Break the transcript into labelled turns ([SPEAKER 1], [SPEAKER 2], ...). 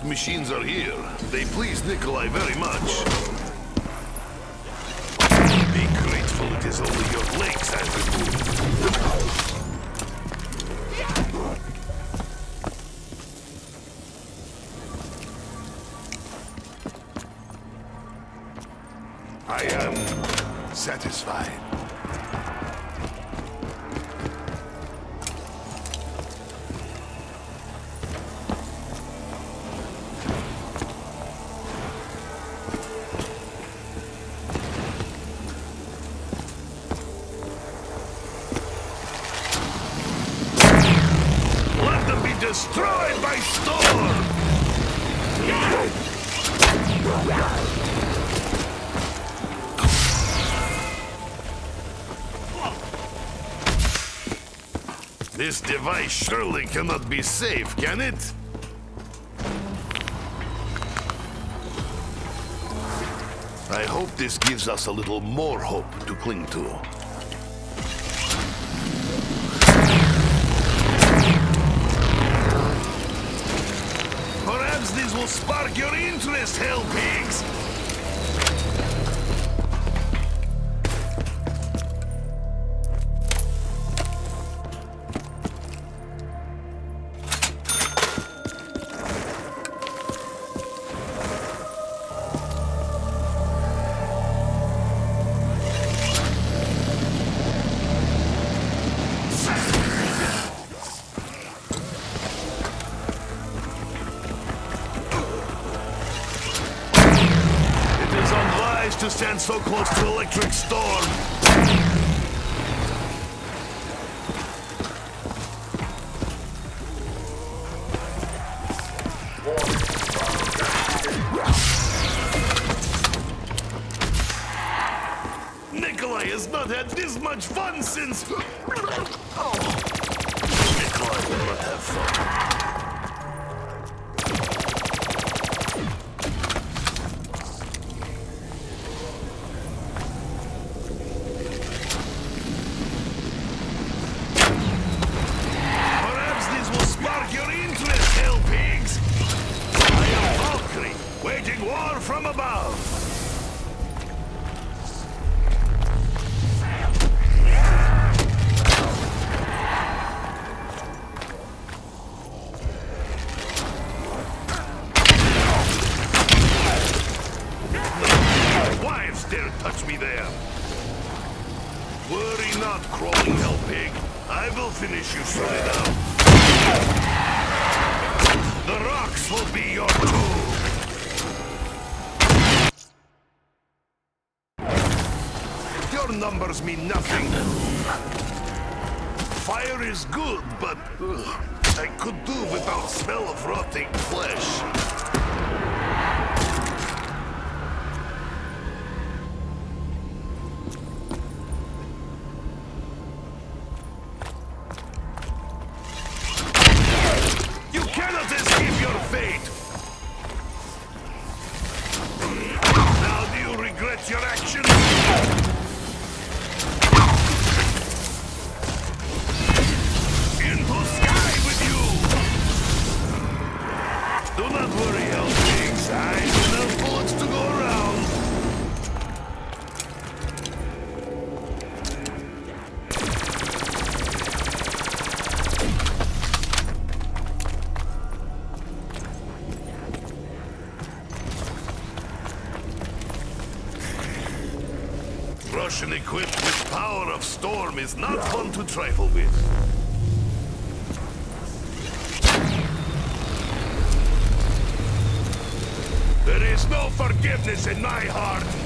[SPEAKER 1] machines are here. They please Nikolai very much. Be grateful it is only your legs I've removed. I am satisfied. Destroyed by storm! This device surely cannot be safe, can it? I hope this gives us a little more hope to cling to. This will spark your interest, hell pigs! To stand so close to electric storm. Nikolai has not had this much fun since... Oh. Nikolai will not have fun. From above! My wives dare touch me there! Worry not, crawling hell pig. I will finish you soon enough. The rocks will be your tomb! Your numbers mean nothing. Fire is good, but I could do without smell of rotting flesh. You cannot escape your fate! Now do you regret your actions? Do not worry, Hellpigs. I have enough bullets to go around. Russian equipped with power of storm is not fun to trifle with. There is no forgiveness in my heart.